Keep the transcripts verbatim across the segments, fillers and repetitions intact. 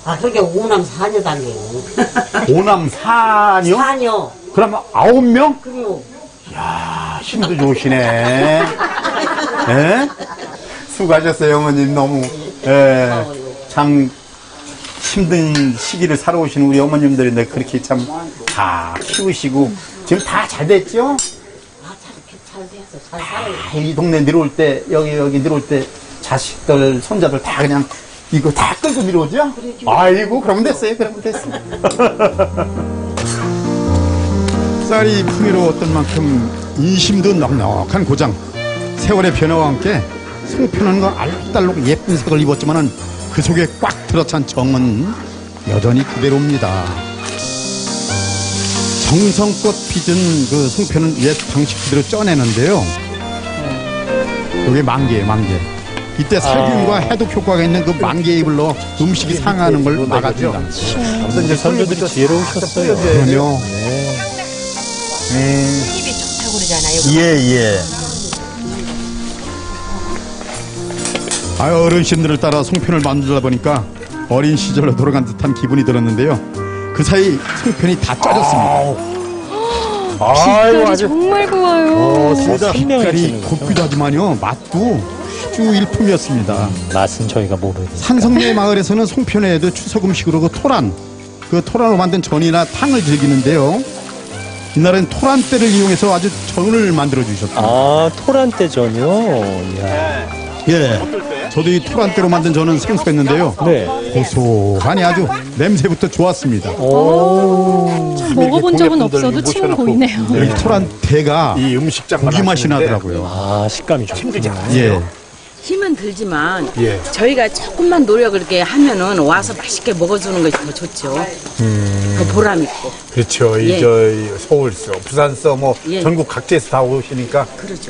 아, 그게 오남 사녀 단계요. 오남 사녀? 사녀. 그러면 아홉 명? 그래요. 이야, 힘도 좋으시네. 예? 수고하셨어요, 어머님. 너무, 예. 참, 힘든 시기를 살아오신 우리 어머님들인데, 그렇게 참, 다 키우시고, 지금 다 잘 됐죠? 아, 잘, 잘 됐어. 잘 살아요. 다 이 동네 내려올 때, 여기, 여기 내려올 때, 자식들, 손자들 다 그냥, 이거 다 끌고 내려오죠? 그러죠. 아이고, 그러면 됐어요, 그러면 됐어. 쌀이 풍요로웠던 만큼 인심도 넉넉한 고장. 세월의 변화와 함께 송편은 거 알록달록 예쁜 색을 입었지만은 그 속에 꽉 들어찬 정은 여전히 그대로입니다. 정성껏 빚은 그 송편은 옛 방식 그대로 쪄내는데요. 이게 만개예요, 만개. 이때 살균과 해독 효과가 있는 그 만개에 불러 음식이 상하는 걸 막아준다. 아무튼 이제 선조들이 지혜로우셨어요. 그럼요. 네. 힘이 좋다고 그러잖아요. 예, 예. 아, 어르신들을 따라 송편을 만들다 보니까 어린 시절로 돌아간 듯한 기분이 들었는데요. 그 사이 송편이 다 짜졌습니다. 빛깔이 정말 고와요. 어, 진짜 빛깔이 곱기도 하지만요, 맛도 휘주 일품이었습니다. 음, 맛은 저희가 모르니까. 산성내 마을에서는 송편 외에도 추석 음식으로 그 토란, 그 토란으로 만든 전이나 탕을 즐기는데요. 이날은 토란대를 이용해서 아주 전을 만들어 주셨습니다. 아, 토란대전이요? 이야. 예. 저도 이 토란대로 만든 전은 생소했는데요. 네. 고소하니 아주 냄새부터 좋았습니다. 오. 먹어본 적은 없어도 침 보이네요. 이 토란대가 이 음식장 고기 맛이 나더라고요. 아, 식감이 좋군요. 예. 힘은 들지만 예. 저희가 조금만 노력을 이렇게 하면은 와서 맛있게 먹어주는 것이 더 좋죠. 더 보람 있고. 그렇죠. 이 예. 저 서울서, 부산서, 뭐 예. 전국 각지에서 다 오시니까. 그러죠.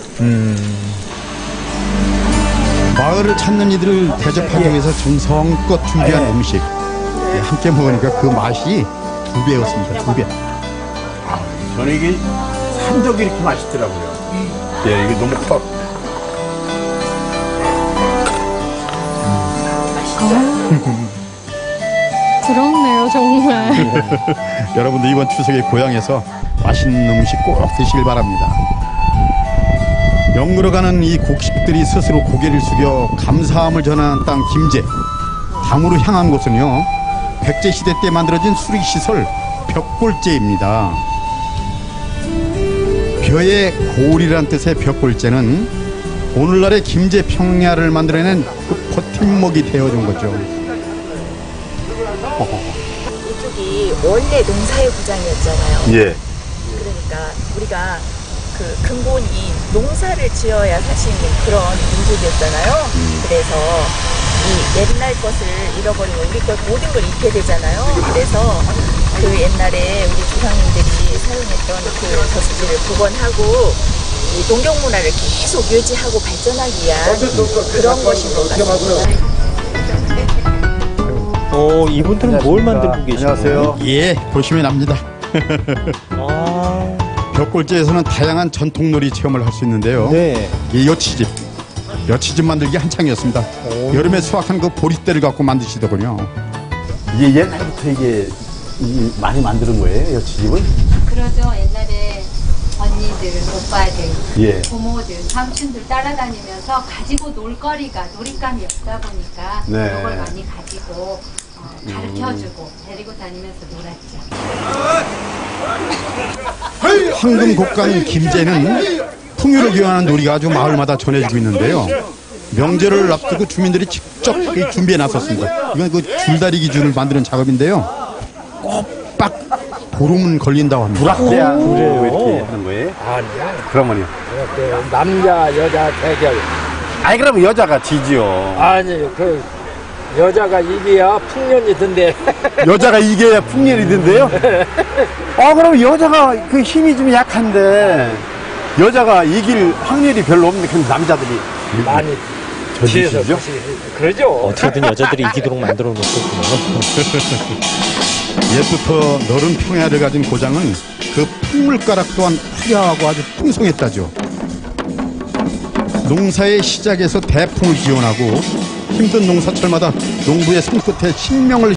마을을 찾는 이들을 대접하기 위해서 정성껏 준비한 음식. 예, 함께 먹으니까 그 맛이 두 배였습니다. 두 배. 저는 이게 산적이 이렇게 맛있더라고요. 예, 이게 너무 커. 부럽네요, 정말. 여러분도 이번 추석에 고향에서 맛있는 음식 꼭 드시길 바랍니다. 영으로가는 이 곡식들이 스스로 고개를 숙여 감사함을 전하는 땅 김제. 다음으로 향한 곳은요, 백제시대 때 만들어진 수리시설 벽골제입니다. 벼의 골이란 뜻의 벽골제는 오늘날의 김제 평야를 만들어낸 그 버팀목이 되어준 거죠. 이쪽이 원래 농사의 고장이었잖아요. 예. 그러니까 우리가 그 근본이 농사를 지어야 살 수 있는 그런 민족이었잖아요. 그래서 이 옛날 것을 잃어버리면 우리 것 모든 걸 잃게 되잖아요. 그래서 그 옛날에 우리 조상님들이 사용했던 그 저수지를 복원하고 이 농경 문화를 계속 유지하고 발전하기 위한 그런 것인 것 같습니다. 어, 이분들은 뭘 만들고 계시나요? 안녕하세요. 예, 보시면 압니다. 아, 벽골제에서는 다양한 전통놀이 체험을 할 수 있는데요. 네. 이 여치집, 여치집 만들기 한창이었습니다. 오. 여름에 수확한 그 보리대를 갖고 만드시더군요. 이게 옛날부터 이게 이- 많이 만드는 거예요, 여치집은? 그러죠. 옛날에 언니들, 오빠들, 예. 부모들, 삼촌들 따라다니면서 가지고 놀거리가 놀잇감이 없다 보니까 네. 그걸 많이 가지고 어, 가르쳐주고 데리고 다니면서 놀았죠. 황금 곡간 김제는 풍요를 기원하는 놀이가 아주 마을마다 전해지고 있는데요. 명절을 앞두고 주민들이 직접 그 준비해 나섰습니다. 이건 그 줄다리기 줄을 만드는 작업인데요. 꼬박 보름은 걸린다고 합니다. 불악대야. 그래요? 왜 이렇게 하는 거예요? 아니요. 그러면요. 남자, 여자 대결. 아니, 그러면 여자가 지지요. 아니, 그, 여자가 이겨야 풍년이던데. 여자가 이겨야 풍년이던데요? 아, 그럼 여자가 그 힘이 좀 약한데, 여자가 이길 확률이 별로 없는데, 근데 남자들이 많이 저지시죠? 뒤에서 그러죠. 어떻게든 여자들이 이기도록 만들어 놓겠군요. 옛부터 너른 평야를 가진 고장은 그 풍물가락 또한 화려하고 아주 풍성했다죠. 농사의 시작에서 대풍을 기원하고 힘든 농사철마다 농부의 손끝에 신명을